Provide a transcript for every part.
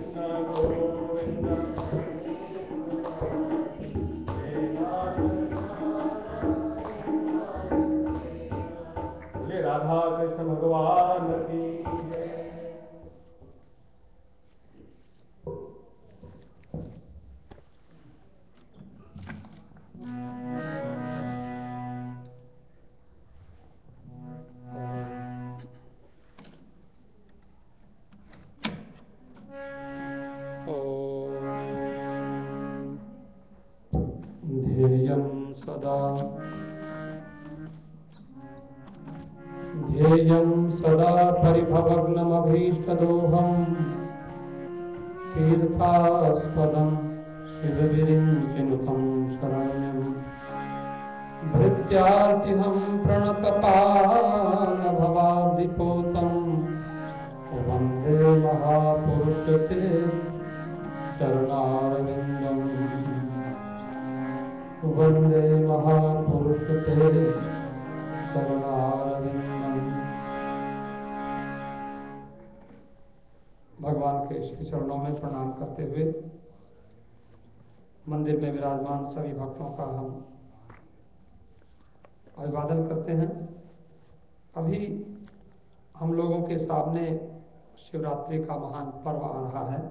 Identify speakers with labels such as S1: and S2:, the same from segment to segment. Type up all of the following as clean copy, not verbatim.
S1: राधा कृष्ण भगवान की ध्येयं सदा परिभवग्नमभीष्टदोहम् तीर्थास्पदं शिवविरिञ्चिनुतं शरण्यं भृत्यार्तिहं प्रणतपानभवाब्धिपोतं वन्दे महापुरुषते चरणारविन्दम् वन्दे महापुरुषते चरणारविन्दम्। भगवान के श्री चरणों में प्रणाम करते हुए मंदिर में विराजमान सभी भक्तों का हम अभिवादन करते हैं। अभी हम लोगों के सामने शिवरात्रि का महान पर्व आ रहा है।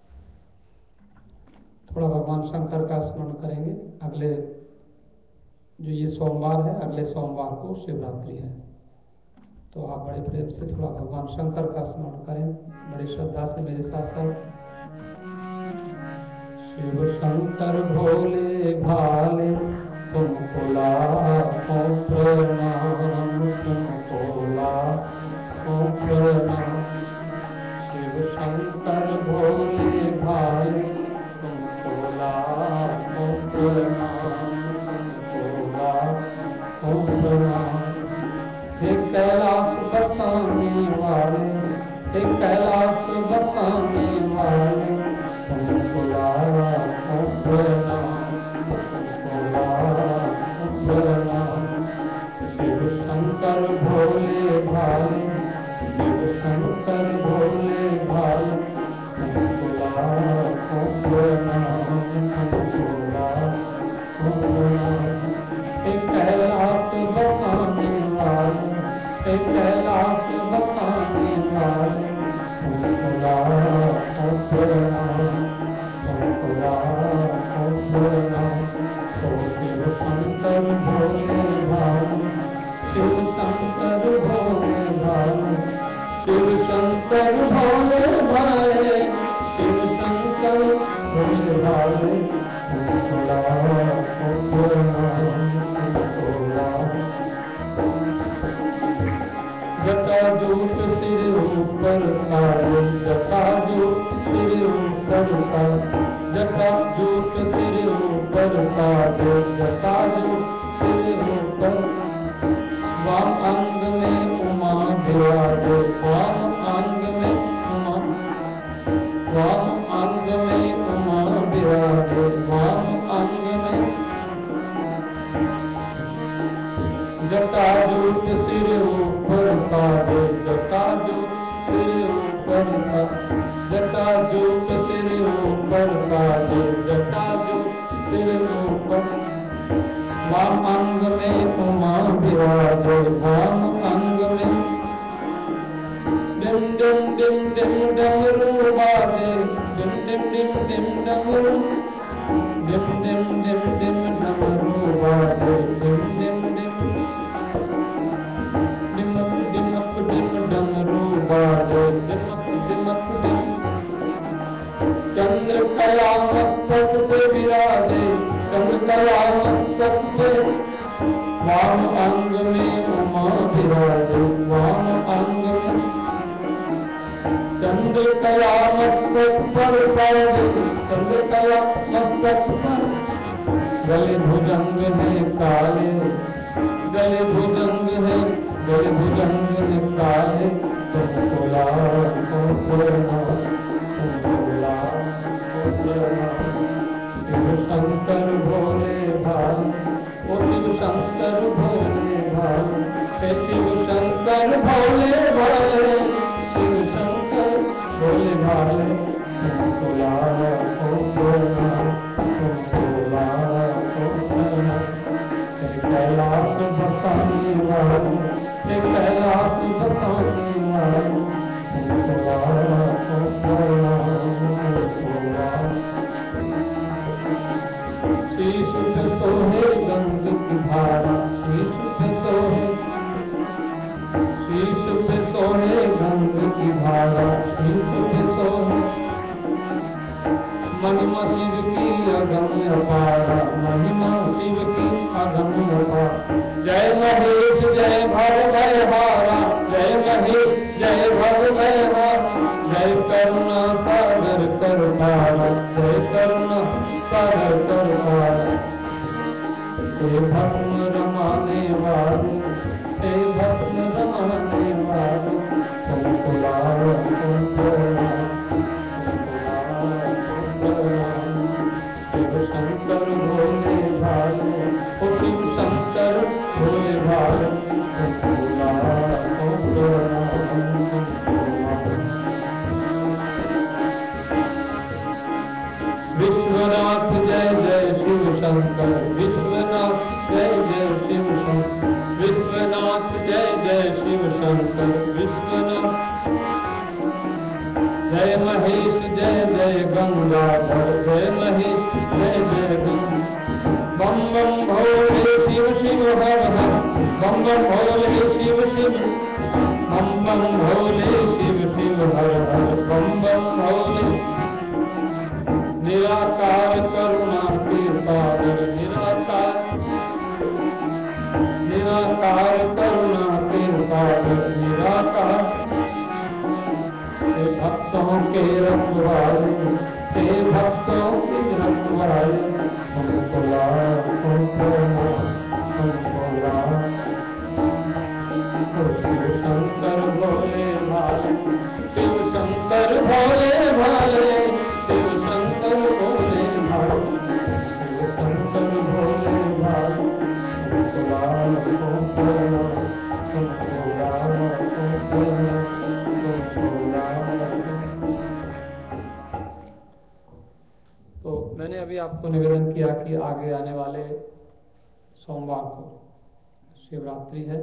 S1: थोड़ा भगवान शंकर का स्मरण करेंगे। अगले जो ये सोमवार है, अगले सोमवार को शिवरात्रि है, तो आप बड़े प्रेम से थोड़ा भगवान शंकर का स्मरण करें, बड़ी श्रद्धा से मेरे साथ साथ। शिव शंकर भोले भाले तुमको लाखों प्रणाम, तुमको लाखों प्रणाम। शिव शंकर भोले भाले तुमको लाखों प्रणाम, तुमको लाखों प्रणाम। हे कैलाश बसाने वाले, हे कैलाश बसाने वाले तुमको लाखों प्रणाम, तुमको लाखों प्रणाम। शिव शंकर भोले भाले, शिव शंकर भोले भाले तुमको लाखों प्रणाम, तुमको लाखों प्रणाम। हे कैलाश बसाने वाले, हे कैलाश बसाने वाले तुमको लाखों प्रणाम, तुमको लाखों प्रणाम। ओ शिव शंकर भोले भाले, शिव शंकर भोले भाले, शिव शंकर भोले भाले, शिव शंकर भोले भाले तुमको लाखों प्रणाम, तुमको लाखों। जटाजूट सिर ऊपर सारे, जटाजूट सिर ऊपर सारे, जटाजूट सिर ऊपर सारे, जटाजूट सिर ऊपर। वाम अंग में उमा विराजे, वाम अंग में उमा, वाम अंग में उमा विराजे, वाम अंग में। जटाजूट सिर ऊपर सारे, जटाजूट सिर ऊपर सारे, जटाजूट सिर ऊपर सारे, जटाजूट सिर ऊपर। वाम अंग में उमा विराजे, वाम अंग में। डिम डिम डिम डिम डमरू बाजे, डिम डिम डिम डिम डमरू, डिम डिम डिम डिम डमरू बाजे, डिम डिम डिम। डिमक डिमक डिम डमरू बाजे, डिमक डिमक डिम। चंद्र कला मस्तक पे विराजे, चंद्र कला मस्तक पे। वाम अंग में उमा विराजे, वाम अंग में। चंद्र कला मस्तक पर साजे, चंद्र कला मस्तक पर। गले भुजंग है काले, गले भुजंग है, गले भुजंग है काले तुमको लाखों प्रणाम, तुमको लाखों प्रणाम। शिव शंकर भोले भाले, ओ शिव शंकर भोले भाले, हे शिव शंकर भोले भाले, शिव शंकर भोले भाले तुमको महिमा शिव की अगम अपार, महिमा शिव की अगम अपार। जय महेश जय भव भय हारा, जय महेश जय भव भय हारा, जय करुणा सागर कर पारा, जय करुणा सागर कर पारा। हे भस्म रमाने वाले, हे भस्म रमाने वाले, तुमको लाओ तुमको लाओ, शिव शंकर भोले भाले, ओ शिव शंकर भोले भाले, तुमको लाओ तुमको लाओ। विश्वनाथ जय जय शिव शंकर, विश्वनाथ जय जय शिव शंकर, विश्वनाथ जय जय शिव शंकर, विश्वनाथ। जय महेश जय जय गंगाधर, जय महेश जय जय गंगा। बम बम भोले शिव शिव हर हर, बम बम भोले शिव शिव, बम बम भोले शिव शिव हर हर, बम बम भोले। निराकार करुणा के सागर, निराकार, निराकार करुणा के सागर, निराकार। हे भक्तों के रखवाले, हे भक्तों के रखवाले, हमको लाओ तुमको लाओ, हमको लाओ। शिव शंकर भोले भाले, शिव शंकर भोले भाले, शिव शंकर भोले भाले, शिव शंकर भोले भाले, तुमको लाओ तुमको लाओ, तुमको लाओ तुमको लाओ, तुमको लाओ। तो मैंने अभी आपको निवेदन किया कि आगे आने वाले सोमवार को शिवरात्रि है।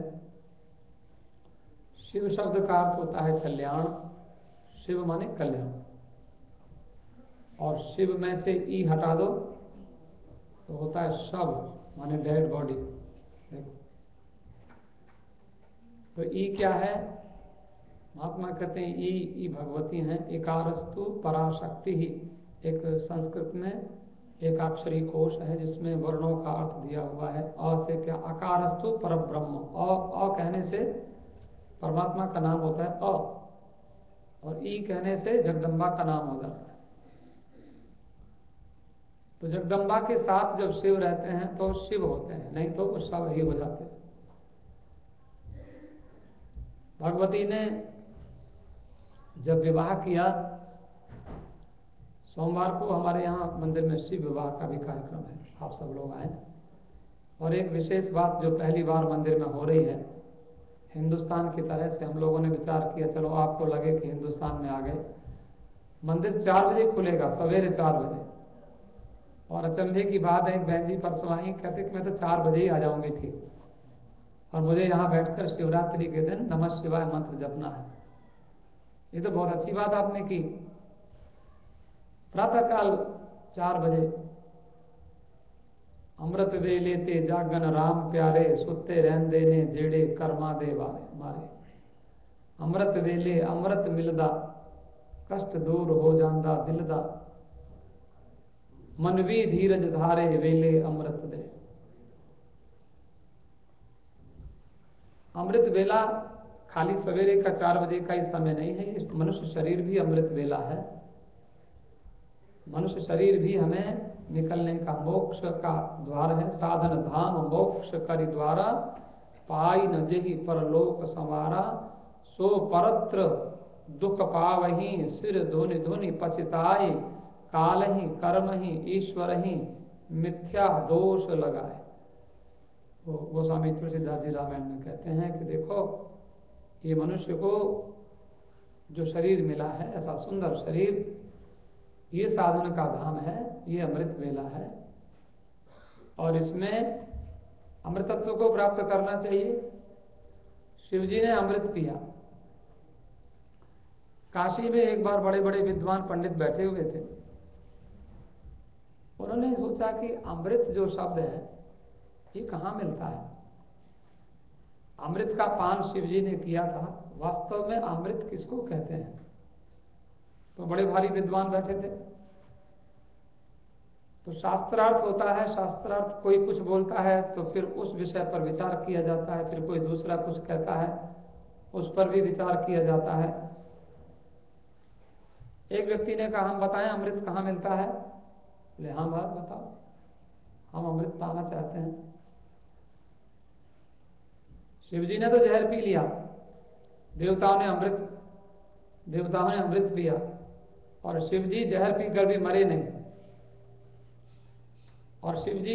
S1: शिव शब्द का अर्थ होता है कल्याण, शिव माने कल्याण, और शिव में से ई हटा दो तो होता है शव माने डेड बॉडी। देखो तो ई क्या है? महात्मा कहते हैं ई भगवती हैं। एकारस्तु पराशक्ति ही एक संस्कृत में एक अक्षरी कोश है जिसमें वर्णों का अर्थ दिया हुआ है। अ से क्या? अकारस्तु परब्रह्म। अ कहने से परमात्मा का नाम होता है अ, और ई कहने से जगदम्बा का नाम हो जाता है। तो जगदम्बा के साथ जब शिव रहते हैं तो शिव होते हैं, नहीं तो वो शव ही हो जाते हैं। भगवती ने जब विवाह किया, सोमवार को हमारे यहाँ मंदिर में शिव विवाह का भी कार्यक्रम है, आप सब लोग आए। और एक विशेष बात जो पहली बार मंदिर में हो रही है, हिंदुस्तान की तरह से हम लोगों ने विचार किया चलो आपको लगे कि हिंदुस्तान में आ गए। मंदिर 4 बजे खुलेगा, सवेरे 4 बजे। और अचंभे की बात है, एक बहन जी परसों आई, कहते कि मैं तो 4 बजे ही आ जाऊंगी थी और मुझे यहाँ बैठकर शिवरात्रि के दिन नमः शिवाय मंत्र जपना है। ये तो बहुत अच्छी बात आपने की। प्रातःकाल 4 बजे अमृत वेले ते जागन राम प्यारे, सुते रहंदे ने जेड़े कर्मा दे मारे। अमृत वेले अमृत मिलदा, कष्ट दूर हो जांदा दिल दा, मनवी धीरज धारे वेले अमृत दे। अमृत वेला खाली सवेरे का 4 बजे का ही समय नहीं है, इस मनुष्य शरीर भी अमृत वेला है। मनुष्य शरीर भी हमें निकलने का मोक्ष का द्वार है। साधन धाम मोक्ष करि द्वारा, पाई न जेहि परलोक संवारा, सो परत्र दुख पावहि, सिर धुनि धुनि पछताए, काल ही कर्म ही ईश्वर ही मिथ्या दोष लगाए। वो गोस्वामी तुलसीदास जी रामायण में कहते हैं कि देखो ये मनुष्य को जो शरीर मिला है, ऐसा सुंदर शरीर, ये साधन का धाम है, ये अमृत वेला है और इसमें अमृतत्व को प्राप्त करना चाहिए। शिव जी ने अमृत पिया। काशी में एक बार बड़े बड़े विद्वान पंडित बैठे हुए थे। उन्होंने सोचा कि अमृत जो शब्द है ये कहाँ मिलता है। अमृत का पान शिव जी ने किया था, वास्तव में अमृत किसको कहते हैं? तो बड़े भारी विद्वान बैठे थे। तो शास्त्रार्थ होता है, शास्त्रार्थ कोई कुछ बोलता है तो फिर उस विषय पर विचार किया जाता है, फिर कोई दूसरा कुछ कहता है उस पर भी विचार किया जाता है। एक व्यक्ति ने कहा हम बताएं अमृत कहाँ मिलता है? बोले हाँ बात बताओ, हम अमृत पाना चाहते हैं। शिव जी ने तो जहर पी लिया, देवताओं ने अमृत पिया, और शिव जी जहर पीकर भी मरे नहीं। और शिव जी,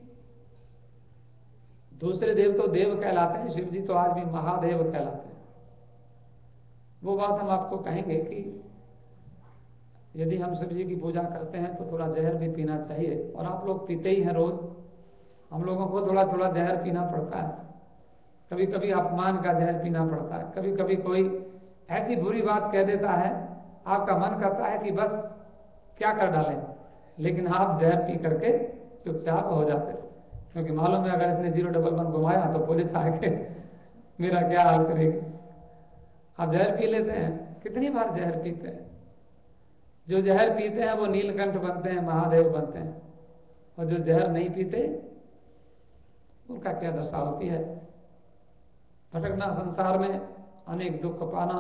S1: दूसरे देव तो देव कहलाते हैं, शिव जी तो आज भी महादेव कहलाते हैं। वो बात हम आपको कहेंगे कि यदि हम शिव जी की पूजा करते हैं तो थोड़ा जहर भी पीना चाहिए, और आप लोग पीते ही हैं रोज, हम लोगों को थोड़ा थोड़ा जहर पीना पड़ता है, कभी कभी अपमान का जहर पीना पड़ता है, कभी कभी कोई ऐसी बुरी बात कह देता है, आपका मन करता है कि बस क्या कर डालें, लेकिन आप जहर पी करके चुपचाप हो जाते, क्योंकि मालूम है अगर इसने 011 घुमाया तो पुलिस आके मेरा क्या हाल करेगी। आप जहर पी लेते हैं, कितनी बार जहर पीते हैं। जो जहर पीते हैं वो नीलकंठ बनते हैं, महादेव बनते हैं, और जो जहर नहीं पीते उनका क्या दशा होती है। भटकना संसार में, अनेक दुख पाना।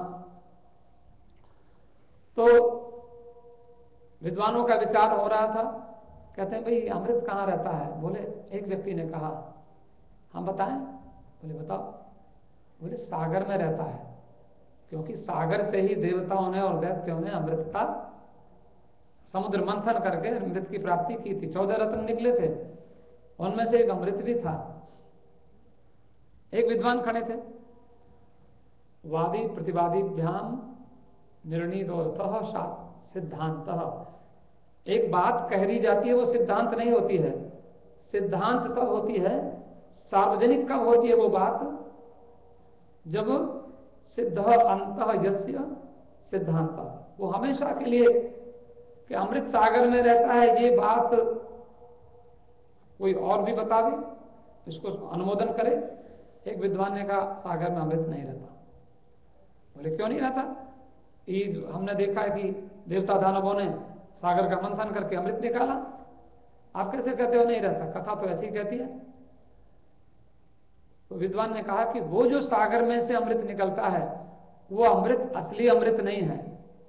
S1: तो विद्वानों का विचार हो रहा था, कहते हैं भाई अमृत कहाँ रहता है? बोले, एक व्यक्ति ने कहा हम बताएं? बोले बताओ। बोले सागर में रहता है, क्योंकि सागर से ही देवताओं ने और दैत्यों ने अमृत का समुद्र मंथन करके अमृत की प्राप्ति की थी। 14 रत्न निकले थे, उनमें से एक अमृत भी था। एक विद्वान खड़े थे, वादी प्रतिवादीभ्याम निर्णीतः सिद्धांत। एक बात कह दी जाती है वो सिद्धांत नहीं होती है। सिद्धांत कब होती है, सार्वजनिक कब होती है वो बात, जब सिद्ध अंतः यस्य सिद्धांत, वो हमेशा के लिए कि अमृत सागर में रहता है ये बात कोई और भी बतावे, इसको अनुमोदन करे। एक विद्वान ने कहा सागर में अमृत नहीं रहता। बोले क्यों नहीं रहता? हमने देखा है कि देवता दानवों ने सागर का मंथन करके अमृत निकाला, आप कैसे कहते हो नहीं रहता? कथा तो ऐसी कहती है। तो विद्वान ने कहा कि वो जो सागर में से अमृत निकलता है वो अमृत असली अमृत नहीं है,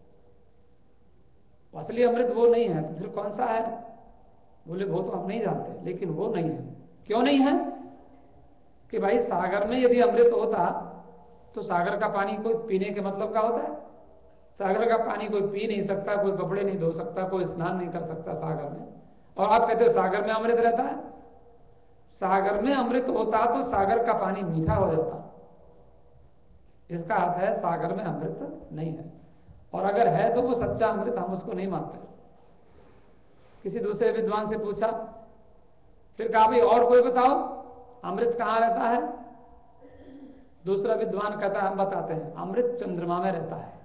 S1: असली अमृत वो नहीं है। तो फिर कौन सा है? बोले वो तो हम नहीं जानते, लेकिन वो नहीं है। क्यों नहीं है? कि भाई सागर में यदि अमृत होता तो सागर का पानी कोई पीने के मतलब का होता है? सागर का पानी कोई पी नहीं सकता, कोई कपड़े नहीं धो सकता, कोई स्नान नहीं कर सकता सागर में, और आप कहते हो सागर में अमृत रहता है। सागर में अमृत होता तो सागर का पानी मीठा हो जाता। इसका अर्थ है सागर में अमृत नहीं है, और अगर है तो वो सच्चा अमृत, हम उसको नहीं मानते। किसी दूसरे विद्वान से पूछा, फिर कहा भाई और कोई बताओ अमृत कहाँ रहता है? दूसरा विद्वान कहता है हम बताते हैं, अमृत चंद्रमा में रहता है।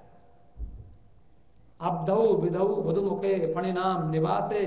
S1: अब्धौ विधौ वधुमुखे फणिनाम निवासे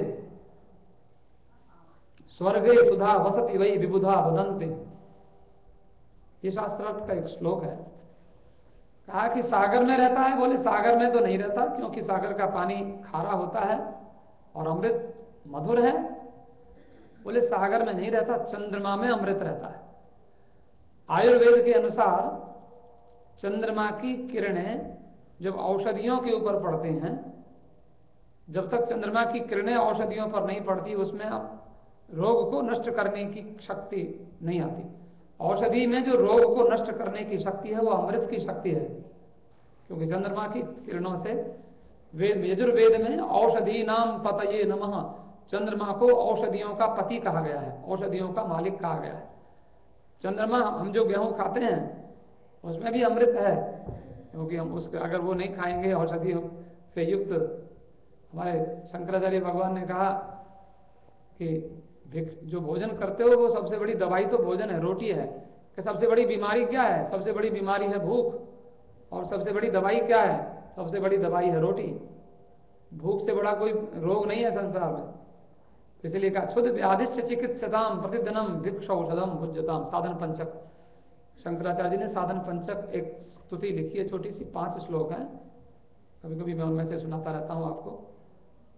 S1: स्वर्गे सुधा वसति वही विबुधा वदन्ते। ये शास्त्रार्थ का एक श्लोक है। कहा कि सागर में रहता है। बोले सागर में तो नहीं रहता, क्योंकि सागर का पानी खारा होता है और अमृत मधुर है। बोले सागर में नहीं रहता, चंद्रमा में अमृत रहता है। आयुर्वेद के अनुसार चंद्रमा की किरणें जब औषधियों के ऊपर पड़ते हैं, जब तक चंद्रमा की किरणें औषधियों पर नहीं पड़ती उसमें रोग को नष्ट करने की शक्ति नहीं आती। औषधि में जो रोग को नष्ट करने की शक्ति है वो अमृत की शक्ति है, क्योंकि चंद्रमा की किरणों से यजुर्वेद में औषधि नाम पतये नमः, चंद्रमा को औषधियों का पति कहा गया है, औषधियों का मालिक कहा गया है। चंद्रमा, हम जो गेहूं खाते हैं उसमें भी अमृत है, क्योंकि हम उसके अगर वो नहीं खाएंगे औषधियों से युक्त। हमारे शंकराचार्य भगवान ने कहा कि जो भोजन करते हो वो सबसे बड़ी दवाई तो भोजन है, रोटी है। कि सबसे बड़ी बीमारी क्या है? सबसे बड़ी बीमारी है भूख, और सबसे बड़ी दवाई क्या है? सबसे बड़ी दवाई है रोटी। भूख से बड़ा कोई रोग नहीं है संसार में। इसलिए कहा क्षुद्ध व्याधिश्च चिकित्सताम प्रतिदिनम भिक्ष औषधम भुज्यताम। साधन पंचक, शंकराचार्य जी ने साधन पंचक एक स्तुति लिखी है, छोटी सी 5 श्लोक है, कभी कभी मैं उनमें से सुनाता रहता हूं आपको।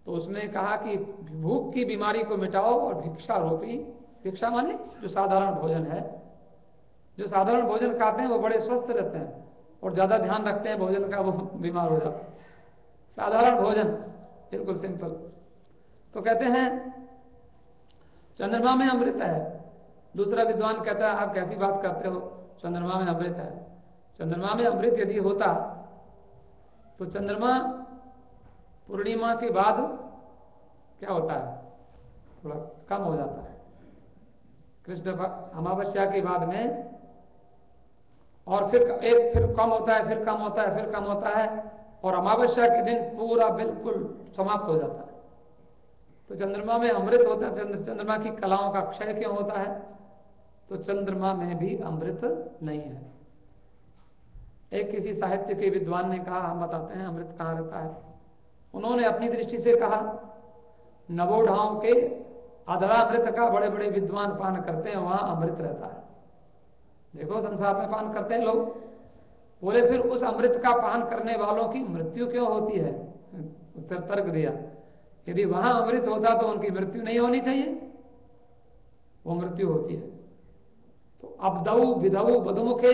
S1: तो उसमें कहा कि भूख की बीमारी को मिटाओ और भिक्षा रूपी, भिक्षा माने जो साधारण भोजन है, जो साधारण भोजन खाते हैं वो बड़े स्वस्थ रहते हैं और ज्यादा ध्यान रखते हैं भोजन का, वो बीमार हो जाते हैं। साधारण भोजन बिल्कुल सिंपल। तो कहते हैं चंद्रमा में अमृत है। दूसरा विद्वान कहता है आप कैसी बात करते हो, चंद्रमा में अमृत है। चंद्रमा में अमृत यदि होता तो चंद्रमा पूर्णिमा के बाद क्या होता है, थोड़ा कम हो जाता है। कृष्ण अमावस्या के बाद में, और फिर कम होता है, फिर कम होता है, फिर कम होता है, और अमावस्या के दिन पूरा बिल्कुल समाप्त हो जाता है। तो चंद्रमा में अमृत होता है। चंद्रमा की कलाओं का क्षय क्यों होता है? तो चंद्रमा में भी अमृत नहीं है। एक किसी साहित्य के विद्वान ने कहा, हम बताते हैं अमृत कहाँ रहता है। उन्होंने अपनी दृष्टि से कहा नवोढाओं के अधरा अमृत का बड़े बड़े विद्वान पान करते हैं, वहां अमृत रहता है। देखो संसार में पान करते हैं लोग। बोले फिर उस अमृत का पान करने वालों की मृत्यु क्यों होती है? उत्तर तर्क दिया, यदि वहां अमृत होता तो उनकी मृत्यु नहीं होनी चाहिए, वो मृत्यु होती है। तो अबदऊ विधऊ बधुमुखे,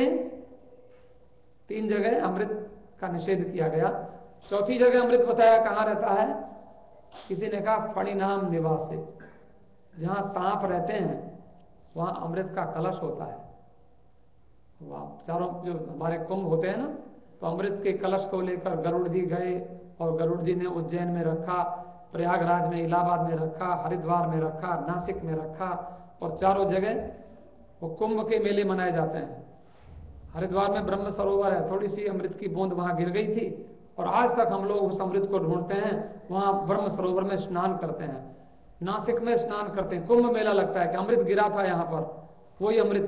S1: 3 जगह अमृत का निषेध किया गया। चौथी जगह अमृत बताया कहां रहता है? किसी ने कहा फणिनाम निवासे, जहां सांप रहते हैं वहां अमृत का कलश होता है। वहां चारों जो हमारे कुंभ होते हैं ना, तो अमृत के कलश को लेकर गरुड़ जी गए और गरुड़ जी ने उज्जैन में रखा, प्रयागराज में, इलाहाबाद में रखा, हरिद्वार में रखा, नासिक में रखा, और चारों जगह वो कुंभ के मेले मनाए जाते हैं। हरिद्वार में ब्रह्म सरोवर है, थोड़ी सी अमृत की बूंद वहां गिर गई थी और आज तक हम लोग उस अमृत को ढूंढते हैं, वहां ब्रह्म सरोवर में स्नान करते हैं, नासिक में स्नान करते हैं, कुंभ मेला लगता है कि अमृत गिरा था यहां पर, वही अमृत।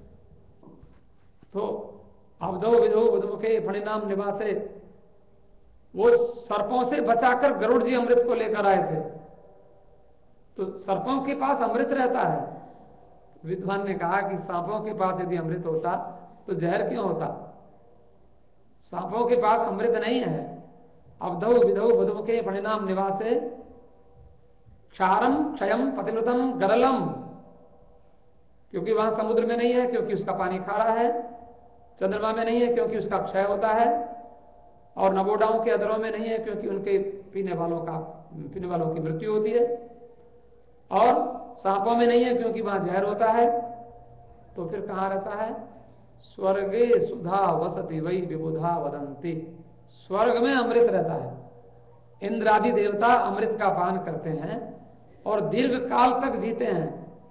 S1: तो अवधो विधो बुधमुखे फणिनाम निवासे, वो सर्पों से बचाकर गरुड़ जी अमृत को लेकर आए थे। तो सर्पों के पास अमृत रहता है। विद्वान ने कहा कि सांपों के पास यदि अमृत होता तो जहर क्यों होता? सांपों के पास अमृत नहीं है। अवधौ विधौ बुधमुखे फणिनाम निवासे क्षारम क्षयम पतिमृतम गरलम, क्योंकि वहां समुद्र में नहीं है क्योंकि उसका पानी खारा है, चंद्रमा में नहीं है क्योंकि उसका क्षय होता है, और नवोडाओं के अधरों में नहीं है क्योंकि उनके पीने वालों की मृत्यु होती है, और सांपों में नहीं है क्योंकि वहां जहर होता है। तो फिर कहां रहता है? स्वर्गे सुधा वसति वही विबुधा वदंती, स्वर्ग में अमृत रहता है। इंद्र आदि देवता अमृत का पान करते हैं और दीर्घ काल तक जीते हैं।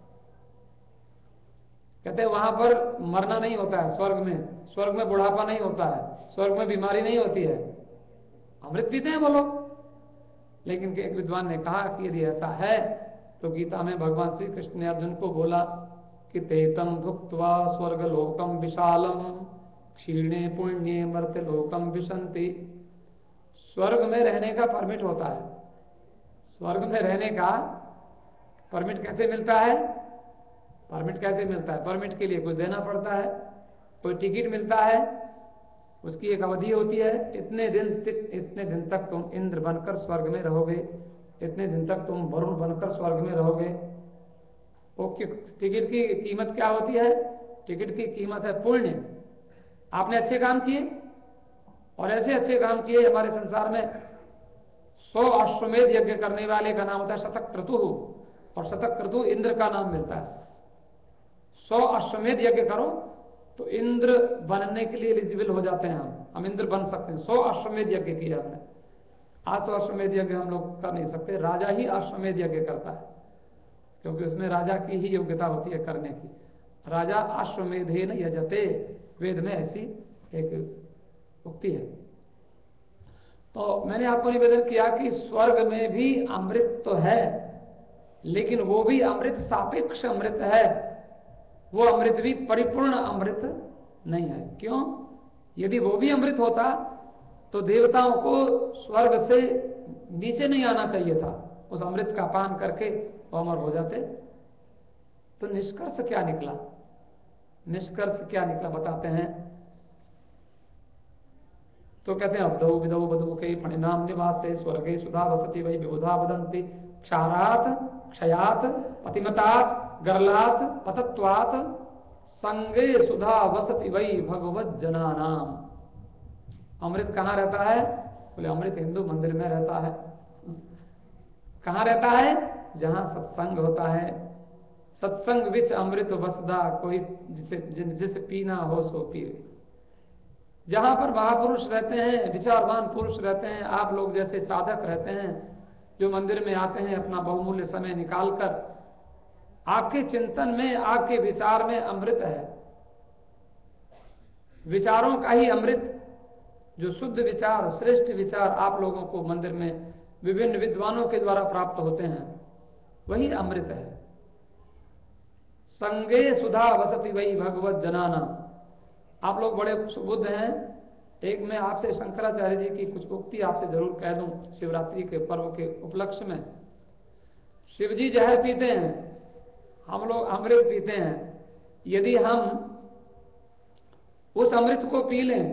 S1: कहते हैं वहां पर मरना नहीं होता है, स्वर्ग में बुढ़ापा नहीं होता है, स्वर्ग में बीमारी नहीं होती है, अमृत पीते हैं वो लोग। लेकिन एक विद्वान ने कहा कि यदि ऐसा है तो गीता में भगवान श्री कृष्ण ने अर्जुन को बोला कि तेतम भुक्त्वा स्वर्गलोकम विशालम क्षीणे पुण्ये मर्त्यलोकम विशन्ति। स्वर्ग में रहने का परमिट होता है। स्वर्ग में रहने का परमिट कैसे मिलता है? परमिट के लिए कुछ देना पड़ता है, कोई टिकट मिलता है, उसकी एक अवधि होती है, इतने दिन तक तुम इंद्र बनकर स्वर्ग में रहोगे, इतने दिन तक तुम वरुण बनकर स्वर्ग में रहोगे। वो टिकट की कीमत क्या होती है? टिकट की कीमत है पुण्य। आपने अच्छे काम किए, और ऐसे अच्छे काम किए, हमारे संसार में 100 अश्वमेध यज्ञ करने वाले का नाम होता है शतक्रतु, और शतक्रतु इंद्र का नाम मिलता है। 100 अश्वमेध यज्ञ करो तो इंद्र बनने के लिए एलिजिबल हो जाते हैं, हम इंद्र बन सकते हैं। 100 अश्वमेध यज्ञ किया हमने। आज तो अश्वमेध यज्ञ हम लोग कर नहीं सकते, राजा ही अश्वमेध यज्ञ करता है, क्योंकि उसमें राजा की ही योग्यता होती है करने की। राजा अश्वमेधेन यजते, वेद में ऐसी एक उक्ति है। तो मैंने आपको निवेदन किया कि स्वर्ग में भी अमृत तो है, लेकिन वो भी अमृत सापेक्ष अमृत है, वो अमृत भी परिपूर्ण अमृत नहीं है। क्यों? यदि वो भी अमृत होता तो देवताओं को स्वर्ग से नीचे नहीं आना चाहिए था, उस अमृत का पान करके वो अमर हो जाते। तो निष्कर्ष क्या निकला? बताते हैं। तो कहते हैं अब्दौ विदौ बदुके फणिनाम निवासे स्वर्गे सुधा वसति वै विबुधा वदन्ति क्षारात क्षयात पतिमतात गरलात पतत्वात संगे सुधा वसति वै भगवत जनानाम। अमृत कहाँ रहता है? बोले अमृत हिंदू मंदिर में रहता है। कहाँ रहता है? जहां सत्संग होता है। सत्संग विच अमृत वसदा, कोई जिसे पीना हो सो पिए। जहां पर महापुरुष रहते हैं, विचारवान पुरुष रहते हैं, आप लोग जैसे साधक रहते हैं, जो मंदिर में आते हैं अपना बहुमूल्य समय निकालकर, आपके चिंतन में, आपके विचार में अमृत है। विचारों का ही अमृत, जो शुद्ध विचार, श्रेष्ठ विचार आप लोगों को मंदिर में विभिन्न विद्वानों के द्वारा प्राप्त होते हैं, वही अमृत है। संगे सुधा वसति वही भगवत जनाना। आप लोग बड़े सुबुद्ध हैं। एक मैं आपसे शंकराचार्य जी की कुछ उक्ति आपसे जरूर कह दूं शिवरात्रि के पर्व के उपलक्ष्य में। शिव जी जहर पीते हैं, हम लोग अमृत पीते हैं। यदि हम उस अमृत को पी लें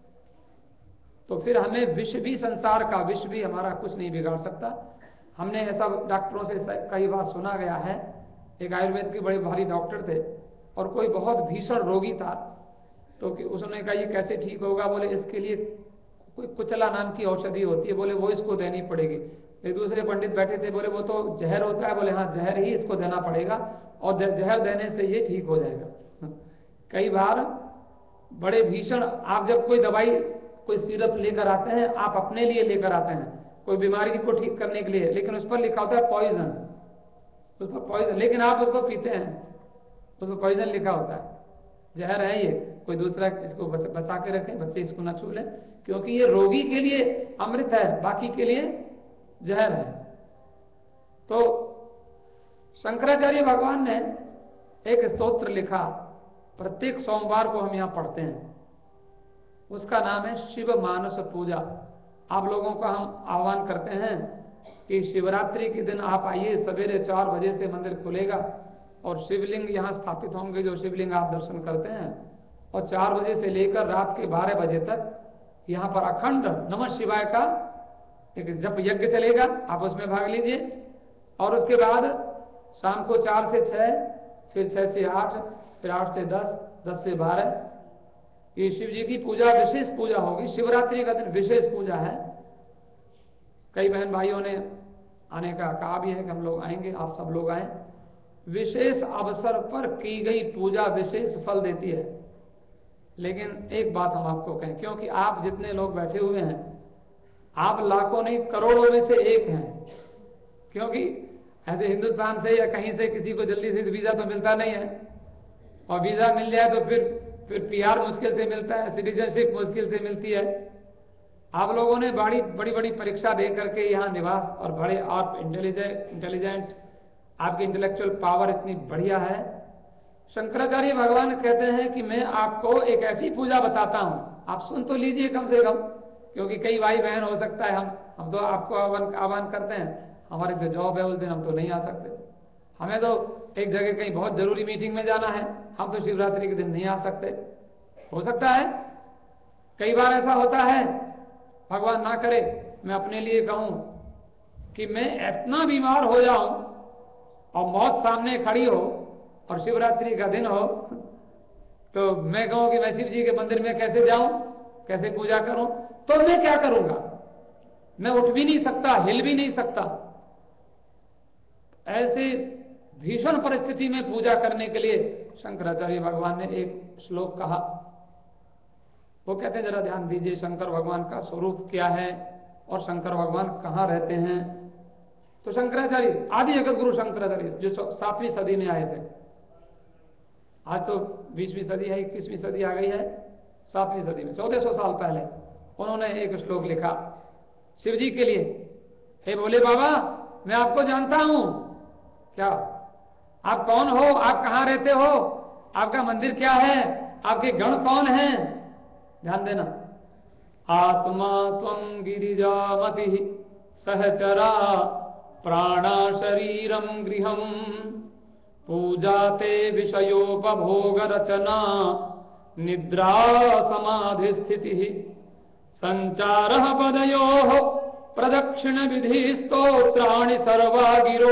S1: तो फिर हमें विष भी, संसार का विष भी हमारा कुछ नहीं बिगाड़ सकता। हमने ऐसा डॉक्टरों से कई बार सुना गया है। एक आयुर्वेद के बड़े भारी डॉक्टर थे और कोई बहुत भीषण रोगी था, तो उसने कहा ये कैसे ठीक होगा? बोले इसके लिए कोई कुचला नाम की औषधि होती है, बोले वो इसको देनी पड़ेगी। एक दूसरे पंडित बैठे थे, बोले वो तो जहर होता है, बोले हाँ जहर ही इसको देना पड़ेगा और जहर देने से ये ठीक हो जाएगा। कई बार बड़े भीषण, आप जब कोई दवाई, कोई सिरप लेकर आते हैं, आप अपने लिए लेकर आते हैं कोई बीमारी को ठीक करने के लिए, लेकिन उस पर लिखा होता है पॉइजन, उस पर पॉइजन, लेकिन आप उसको पीते हैं, उस पर पॉइजन लिखा होता है, जहर है ये, कोई दूसरा इसको बचा के रखें, बच्चे इसको ना छू लें, क्योंकि ये रोगी के लिए अमृत है, बाकी के लिए जहर है। तो शंकराचार्य भगवान ने एक स्तोत्र लिखा, प्रत्येक सोमवार को हम यहाँ पढ़ते हैं, उसका नाम है शिव मानस पूजा। आप लोगों का हम आह्वान करते हैं कि शिवरात्रि के दिन आप आइए, सवेरे 4 बजे से मंदिर खुलेगा और शिवलिंग यहाँ स्थापित होंगे, जो शिवलिंग आप दर्शन करते हैं, और 4 बजे से लेकर रात के 12 बजे तक यहाँ पर अखंड नमः शिवाय का एक जप यज्ञ चलेगा, आप उसमें भाग लीजिए। और उसके बाद शाम को 4 से 6, फिर 6 से 8, फिर 8 से 10, 10 से 12, ये शिव जी की पूजा, विशेष पूजा होगी। शिवरात्रि का दिन विशेष पूजा है। कई बहन भाइयों ने आने का कहा भी है कि हम लोग आएंगे, आप सब लोग आए। विशेष अवसर पर की गई पूजा विशेष फल देती है। लेकिन एक बात हम आपको कहें, क्योंकि आप जितने लोग बैठे हुए हैं, आप लाखों नहीं करोड़ों में से एक हैं, क्योंकि ऐसे हिंदुस्तान से या कहीं से किसी को जल्दी से वीजा तो मिलता नहीं है, और वीजा मिल जाए तो फिर पीआर मुश्किल से मिलता है, सिटीजनशिप मुश्किल से मिलती है। आप लोगों ने बड़ी बड़ी परीक्षा दे करके यहाँ निवास, और बड़े आप इंटेलिजेंट, आपकी इंटेलेक्चुअल पावर इतनी बढ़िया है। शंकराचार्य भगवान कहते हैं कि मैं आपको एक ऐसी पूजा बताता हूं, आप सुन तो लीजिए कम से कम, क्योंकि कई भाई बहन हो सकता है हम तो आपको आह्वान करते हैं, हमारे जो जॉब है उस दिन हम तो नहीं आ सकते, हमें तो एक जगह कहीं बहुत जरूरी मीटिंग में जाना है, हम तो शिवरात्रि के दिन नहीं आ सकते। हो सकता है कई बार ऐसा होता है, भगवान ना करे मैं अपने लिए कहूं कि मैं इतना बीमार हो जाऊं और मौत सामने खड़ी हो और शिवरात्रि का दिन हो, तो मैं कहूं कि मैं शिव जी के मंदिर में कैसे जाऊं, कैसे पूजा करूं, तो मैं क्या करूंगा? मैं उठ भी नहीं सकता, हिल भी नहीं सकता। ऐसे भीषण परिस्थिति में पूजा करने के लिए शंकराचार्य भगवान ने एक श्लोक कहा, वो कहते हैं जरा ध्यान दीजिए, शंकर भगवान का स्वरूप क्या है और शंकर भगवान कहां रहते हैं। तो शंकराचार्य, आदि जगत गुरु शंकराचार्य, जो 7वीं सदी में आए थे, आज तो 20वीं सदी है, 21वीं सदी आ गई है, 7वीं सदी में 1400 साल पहले उन्होंने एक श्लोक लिखा शिव जी के लिए। हे भोले बाबा, मैं आपको जानता हूं। क्या? आप कौन हो? आप कहां रहते हो? आपका मंदिर क्या है? आपके गण कौन हैं? ध्यान देना। आत्मा त्वं गिरिजामति सहचरा प्राणा शरीरम गृहम पूजाते विषयोपभोग रचना निद्रा समाधि स्थिति संचारः पदयोः प्रदक्षिण विधि स्तोत्राणि सर्वा गिरो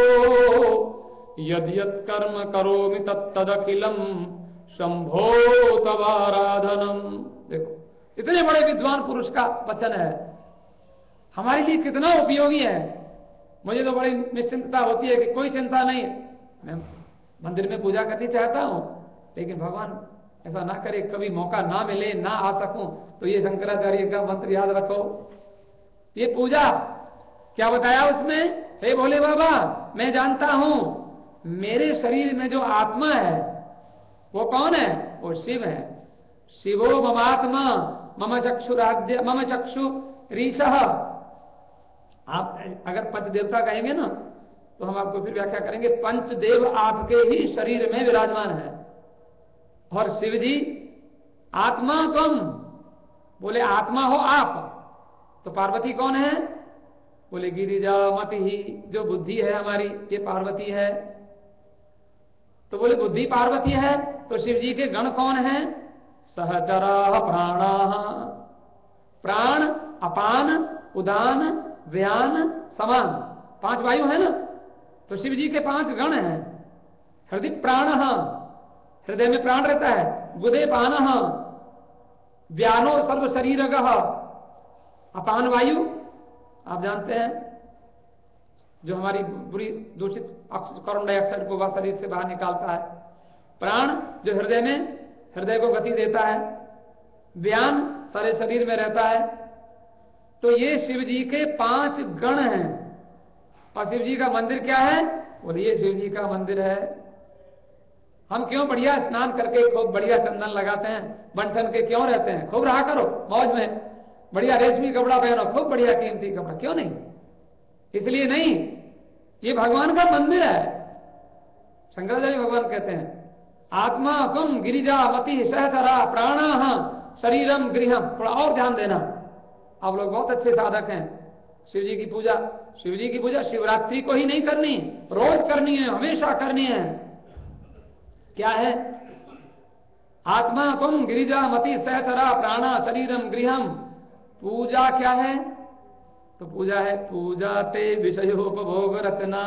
S1: यद् यत् कर्म करोमि तत्तदखिलम शंभो तवाराधनम। देखो इतने बड़े विद्वान पुरुष का वचन है, हमारे लिए कितना उपयोगी है। मुझे तो बड़ी निश्चिंतता होती है कि कोई चिंता नहीं, मैं मंदिर में पूजा करनी चाहता हूं, लेकिन भगवान ऐसा ना करे कभी मौका ना मिले, ना आ सकूं, तो ये शंकराचार्य का मंत्र याद रखो। ये पूजा क्या बताया उसमें, हे भोले बाबा मैं जानता हूं मेरे शरीर में जो आत्मा है वो कौन है, वो शिव है। शिवो ममात्मा मम चक्षुराद्य मम चक्षु रीशः। आप अगर पंचदेवता कहेंगे ना तो हम आपको फिर व्याख्या करेंगे, पंचदेव आपके ही शरीर में विराजमान है। और शिव जी आत्मा तुम, बोले आत्मा हो आप, तो पार्वती कौन है, बोले गिरिजामति ही, जो बुद्धि है हमारी ये पार्वती है। तो बोले बुद्धि पार्वती है तो शिव जी के गण कौन है, सहचरा प्राणाः, प्राण अपान उदान व्यान समान, 5 वायु है ना, तो शिव जी के 5 गण हैं। हृदय प्राणः, हृदय में प्राण रहता है, गुदे पानः, व्यानो सर्व शरीरगः, अपान वायु आप जानते हैं जो हमारी बुरी दूषित कार्बन डाइऑक्साइड को वह शरीर से बाहर निकालता है। प्राण जो हृदय में हृदय को गति देता है, व्यान सारे शरीर में रहता है। तो ये शिव जी के 5 गण हैं। और शिव जी का मंदिर क्या है, बोले ये शिव जी का मंदिर है। हम क्यों बढ़िया स्नान करके खूब बढ़िया चंदन लगाते हैं, बंठन के क्यों रहते हैं, खूब रहा करो मौज में, बढ़िया रेशमी कपड़ा पहनो, खूब बढ़िया कीमती कपड़ा, क्यों नहीं, इसलिए नहीं, ये भगवान का मंदिर है। शंकराचार्य भगवान कहते हैं आत्मा तुम गिरिजामति सहचरा प्राणाः शरीरम गृहम। थोड़ा और ध्यान देना, आप लोग बहुत अच्छे साधक हैं। शिव जी की पूजा, शिव जी की पूजा शिवरात्रि को ही नहीं करनी, रोज करनी है, हमेशा करनी है। क्या है, आत्मा तुम गिरिजामति सहचरा प्राणा शरीरम गृहम। पूजा क्या है, तो पूजा है पूजा ते विषयोपभोग रचना।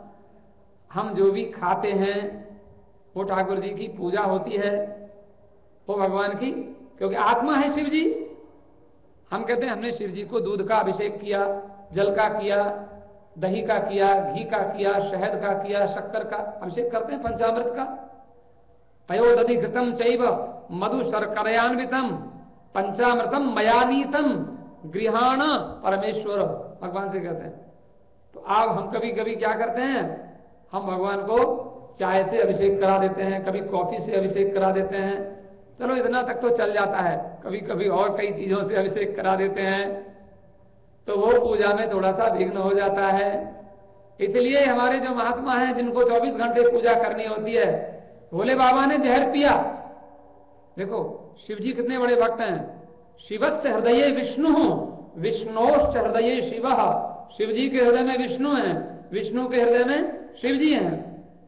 S1: हम जो भी खाते हैं वो ठाकुर जी की पूजा होती है, वो भगवान की, क्योंकि आत्मा है शिव जी। हम कहते हैं हमने शिव जी को दूध का अभिषेक किया, जल का किया, दही का किया, घी का किया, शहद का किया, शक्कर का अभिषेक करते हैं, पंचामृत का। पयोदधि घृतम चैव मधु शर्करयान्वितम पंचामृतम मयानीतम गृहाण परमेश्वर, भगवान से कहते हैं। तो अब हम कभी कभी क्या करते हैं, हम भगवान को चाय से अभिषेक करा देते हैं, कभी कॉफी से अभिषेक करा देते हैं, चलो इतना तक तो चल जाता है, कभी कभी और कई चीजों से अभिषेक करा देते हैं, तो वो पूजा में थोड़ा सा विघ्न हो जाता है। इसलिए हमारे जो महात्मा हैं जिनको 24 घंटे पूजा करनी होती है, भोले बाबा ने जहर पिया। देखो शिव जी कितने बड़े भक्त हैं, शिवस्य हृदये विष्णु विष्णोश्च हृदये शिव। शिव जी के हृदय में विष्णु हैं, विष्णु के हृदय में शिव जी हैं।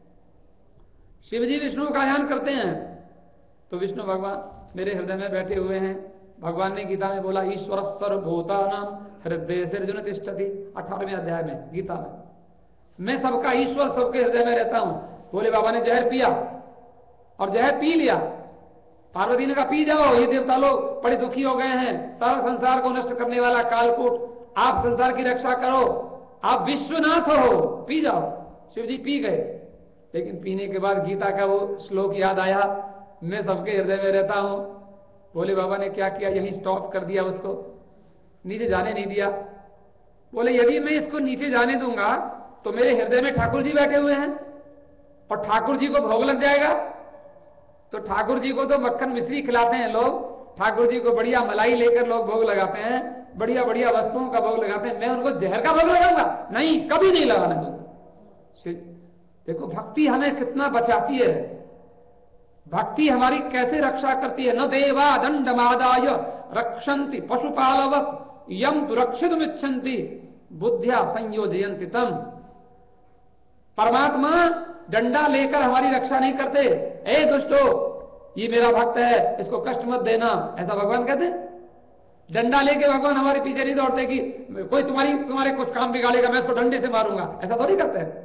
S1: शिव जी विष्णु का ध्यान करते हैं तो विष्णु भगवान मेरे हृदय में बैठे हुए हैं। भगवान ने गीता में बोला ईश्वर सर्वभूतानां हृदय सृजन तिष्ठति, 18वें अध्याय में गीता में, मैं सबका ईश्वर सबके हृदय में रहता हूं। भोले बाबा ने जहर पिया और जहर पी लिया। पार्वती ने कहा पी जाओ, ये देवता लोग बड़े दुखी हो गए हैं, सारा संसार को नष्ट करने वाला कालकूट, आप संसार की रक्षा करो, आप विश्वनाथ हो, पी जाओ। शिव जी पी गए, लेकिन पीने के बाद गीता का वो श्लोक याद आया, मैं सबके हृदय में रहता हूं। भोले बाबा ने क्या किया, यहीं स्टॉप कर दिया, उसको नीचे जाने नहीं दिया। बोले यदि मैं इसको नीचे जाने दूंगा तो मेरे हृदय में ठाकुर जी बैठे हुए हैं और ठाकुर जी को भोग लग जाएगा। तो ठाकुर जी को तो मक्खन मिश्री खिलाते हैं लोग, ठाकुर जी को बढ़िया मलाई लेकर लोग भोग लगाते हैं, बढ़िया बढ़िया वस्तुओं का भोग लगाते हैं, मैं उनको जहर का भोग लगाऊंगा? नहीं, कभी नहीं लगाने दूंगा। देखो भक्ति हमें कितना बचाती है, भक्ति हमारी कैसे रक्षा करती है। न देवा दंडमादाय रक्षन्ति पशुपालवत् यम दुरक्षितुमिच्छन्ति बुद्ध्या संयोजयन्ति तम। परमात्मा डंडा लेकर हमारी रक्षा नहीं करते, ए दुष्टो ये मेरा भक्त है इसको कष्ट मत देना, ऐसा भगवान कहते हैं। डंडा लेके भगवान हमारे पीछे नहीं दौड़ते कि कोई तुम्हारे कुछ काम बिगाड़ेगा मैं उसको डंडे से मारूंगा, ऐसा थोड़ी करते हैं।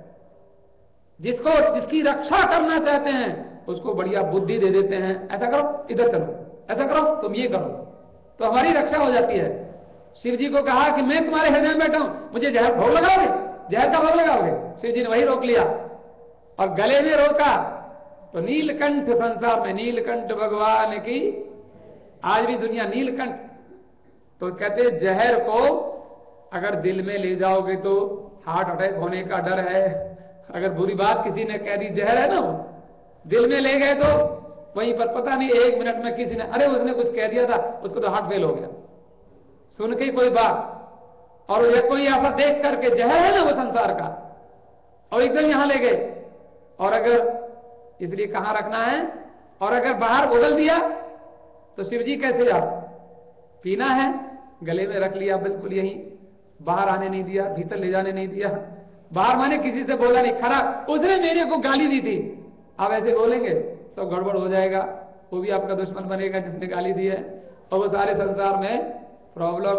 S1: जिसकी रक्षा करना चाहते हैं उसको बढ़िया बुद्धि दे देते हैं, ऐसा करो, इधर चलो, ऐसा करो, तुम ये करो, तो हमारी रक्षा हो जाती है। शिव जी को कहा कि मैं तुम्हारे हृदय में बैठा हूं, मुझे जहर भोग लगाओगे, जहर का भोग लगाओगे? शिव जी ने वही रोक लिया और गले में रोका। तो नीलकंठ, संसार में नीलकंठ भगवान की आज भी दुनिया नीलकंठ। तो कहते जहर को अगर दिल में ले जाओगे तो हार्ट अटैक होने का डर है। अगर बुरी बात किसी ने कह दी, जहर है ना, दिल में ले गए तो वहीं पर पता नहीं 1 मिनट में किसी ने, अरे उसने कुछ कह दिया था, उसको तो हार्ट फेल हो गया सुन के कोई बात, और ये कोई ऐसा देख करके जहर है ना वो संसार का, और एकदम यहां ले गए। और अगर इसलिए कहां रखना है, और अगर बाहर उगल दिया तो शिव जी कैसे आप पीना है, गले में रख लिया बिल्कुल यहीं, बाहर आने नहीं दिया, भीतर ले जाने नहीं दिया। बाहर माने किसी से बोला नहीं, खराब उसने मेरे को गाली दी थी, आप ऐसे बोलेंगे तो गड़बड़ हो जाएगा, वो भी आपका दुश्मन बनेगा जिसने गाली दी है, और वो सारे संसार में प्रॉब्लम।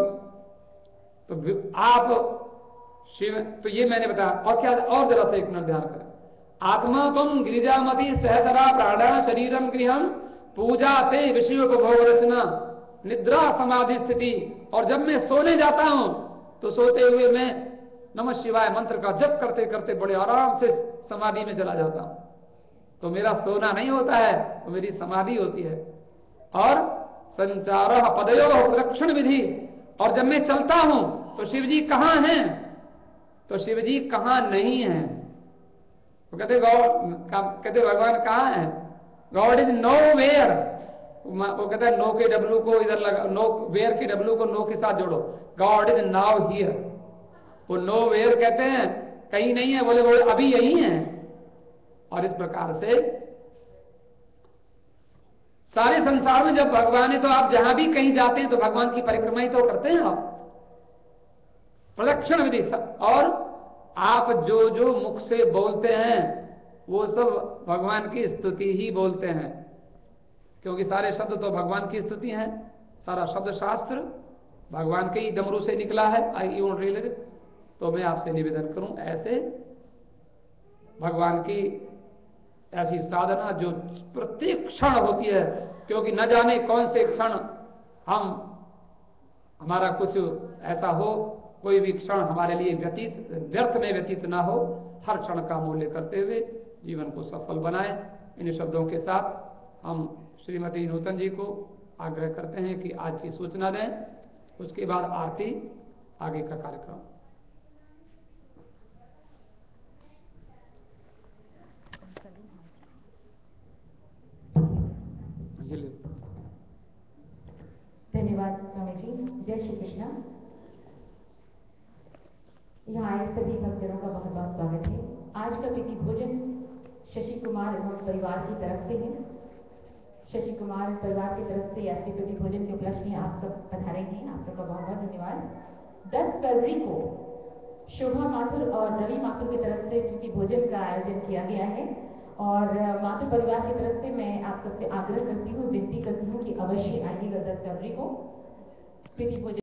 S1: तो आप शिव, तो ये मैंने बताया। और क्या, और जरा से एक मिनट ध्यान करें। आत्मा तुम गिरिजामती सहसरा प्राणा शरीरम गृहम पूजा ते विषय उपभोग रचना निद्रा समाधि स्थिति। और जब मैं सोने जाता हूं तो सोते हुए मैं नमः शिवाय मंत्र का जप करते करते बड़े आराम से समाधि में चला जाता हूं। तो मेरा सोना नहीं होता है, तो मेरी समाधि होती है। और संचार पदयो प्रदक्षिण विधि, और जब मैं चलता हूं तो शिव जी कहां हैं, तो शिव जी कहां नहीं है। तो कहते भगवान कहां है, गॉड इज नो वेयर। वो कहता है नो के डब्ल्यू को इधर लगा, नो वेयर के डब्ल्यू को नो के साथ जोड़ो, गॉड इज नाउ हियर। वो नो वेयर कहते हैं कहीं नहीं है, बोले बोले अभी यही है। और इस प्रकार से सारे संसार में जब भगवान है तो आप जहां भी कहीं जाते हैं तो भगवान की परिक्रमा ही तो करते हैं आप, प्रदक्षिण विधि। और आप जो जो मुख से बोलते हैं वो सब भगवान की स्तुति ही बोलते हैं, क्योंकि सारे शब्द तो भगवान की स्तुति हैं। सारा शब्द शास्त्र भगवान के ही डमरू से निकला है। आई यू रियली, तो मैं आपसे निवेदन करूं ऐसे भगवान की ऐसी साधना जो प्रत्येक क्षण होती है, क्योंकि न जाने कौन से क्षण हमारा कुछ ऐसा हो, कोई भी क्षण हमारे लिए व्यर्थ में व्यतीत ना हो। हर क्षण का मूल्य करते हुए जीवन को सफल बनाए। इन शब्दों के साथ हम श्रीमती नूतन जी को आग्रह करते हैं कि आज की सूचना दें, उसके बाद आरती, आगे का कार्यक्रम।
S2: धन्यवाद स्वामी जी। जय श्री कृष्ण। यहाँ आए सभी भक्तजनों का बहुत बहुत स्वागत है। आज का प्रीति भोजन शशि कुमार एवं परिवार की तरफ से है। शशि कुमार परिवार की तरफ से आज के प्रीति भोजन के उपलक्ष्य में आप सब पधारे हैं, आप सबका बहुत बहुत धन्यवाद। 10 फरवरी को शोभा माथुर और रवि माथुर की तरफ से प्रीति भोजन का आयोजन किया गया है, और माथुर परिवार की तरफ से मैं आप सबसे आग्रह करती हूँ, विनती करती हूँ कि अवश्य आइएगा 10 फरवरी को प्रीति भोजन